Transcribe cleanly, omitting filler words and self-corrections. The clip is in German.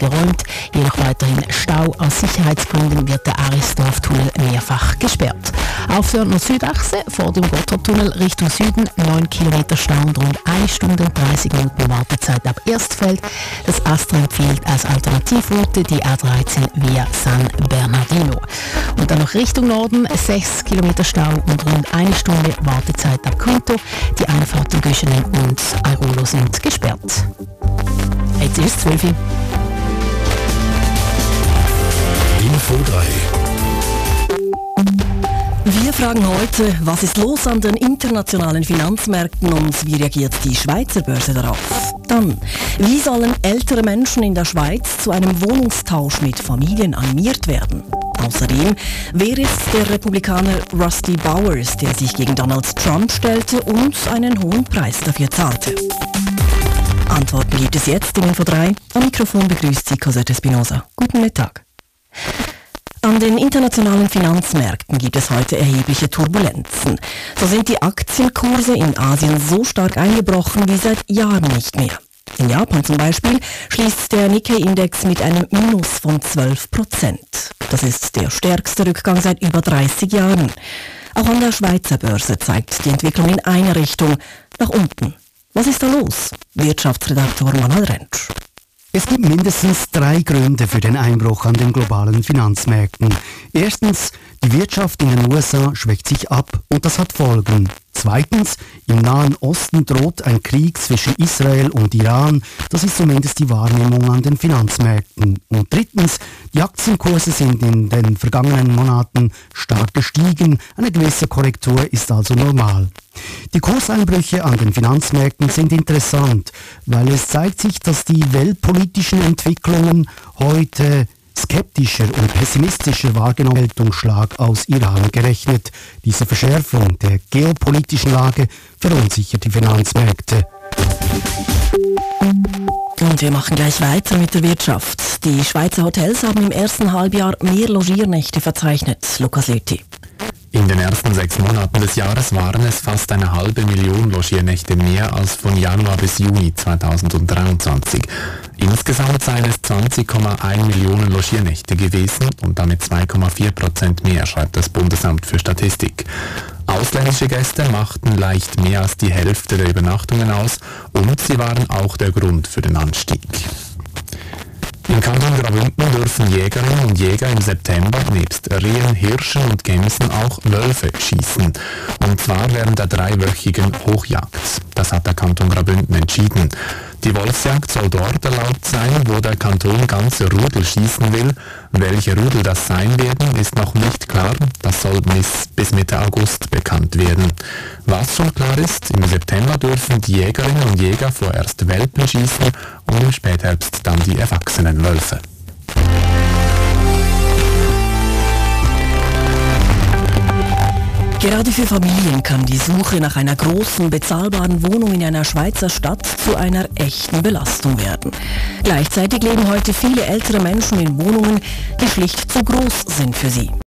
geräumt. Je nach weiterhin Stau aus Sicherheitsgründen wird der Arisdorf-Tunnel mehrfach gesperrt. Auf der Nord-Süd-Achse vor dem Gotthardtunnel Richtung Süden 9 Kilometer Stau und rund 1 Stunde und 30 Minuten Wartezeit ab Erstfeld. Das AStRA empfiehlt als Alternativroute die A13 via San Bernardino. Und dann noch Richtung Norden 6 Kilometer Stau und rund 1 Stunde Wartezeit ab Quinto. Die Einfahrten Göschenen und Airolo sind gesperrt. Jetzt ist es 12 Uhr. Info 3. Wir fragen heute, was ist los an den internationalen Finanzmärkten und wie reagiert die Schweizer Börse darauf? Dann, wie sollen ältere Menschen in der Schweiz zu einem Wohnungstausch mit Familien animiert werden? Außerdem, wer ist der Republikaner Rusty Bowers, der sich gegen Donald Trump stellte und einen hohen Preis dafür zahlte? Antworten gibt es jetzt in Info 3. Am Mikrofon begrüßt Sie Cosette Espinosa. Guten Mittag. An den internationalen Finanzmärkten gibt es heute erhebliche Turbulenzen. So sind die Aktienkurse in Asien so stark eingebrochen wie seit Jahren nicht mehr. In Japan zum Beispiel schließt der Nikkei-Index mit einem Minus von 12%. Das ist der stärkste Rückgang seit über 30 Jahren. Auch an der Schweizer Börse zeigt die Entwicklung in eine Richtung, nach unten. Was ist da los? Wirtschaftsredaktor Manuel Rentsch. Es gibt mindestens 3 Gründe für den Einbruch an den globalen Finanzmärkten. Erstens, die Wirtschaft in den USA schwächt sich ab und das hat Folgen. Zweitens, im Nahen Osten droht ein Krieg zwischen Israel und Iran. Das ist zumindest die Wahrnehmung an den Finanzmärkten. Und drittens, die Aktienkurse sind in den vergangenen Monaten stark gestiegen. Eine gewisse Korrektur ist also normal. Die Kurseinbrüche an den Finanzmärkten sind interessant, weil es zeigt sich, dass die weltpolitischen Entwicklungen heute skeptischer und pessimistischer wahrgenommen werden, Schlag aus Iran gerechnet. Diese Verschärfung der geopolitischen Lage verunsichert die Finanzmärkte. Und wir machen gleich weiter mit der Wirtschaft. Die Schweizer Hotels haben im ersten Halbjahr mehr Logiernächte verzeichnet. Lukas Lüthi. In den ersten 6 Monaten des Jahres waren es fast 500.000 Logiernächte mehr als von Januar bis Juni 2023. Insgesamt seien es 20,1 Millionen Logiernächte gewesen und damit 2,4% mehr, schreibt das Bundesamt für Statistik. Ausländische Gäste machten leicht mehr als die Hälfte der Übernachtungen aus und sie waren auch der Grund für den Anstieg. Im Kanton Graubünden dürfen Jägerinnen und Jäger im September nebst Rehen, Hirschen und Gämsen auch Wölfe schießen. Und zwar während der 3-wöchigen Hochjagd. Das hat der Kanton Graubünden entschieden. Die Wolfsjagd soll dort erlaubt sein, wo der Kanton ganze Rudel schießen will. Welche Rudel das sein werden, ist noch nicht klar. Das soll bis Mitte August bekannt werden. Was schon klar ist, im September dürfen die Jägerinnen und Jäger vorerst Welpen schießen und im Spätherbst dann die erwachsenen Wölfe. Gerade für Familien kann die Suche nach einer großen, bezahlbaren Wohnung in einer Schweizer Stadt zu einer echten Belastung werden. Gleichzeitig leben heute viele ältere Menschen in Wohnungen, die schlicht zu groß sind für sie.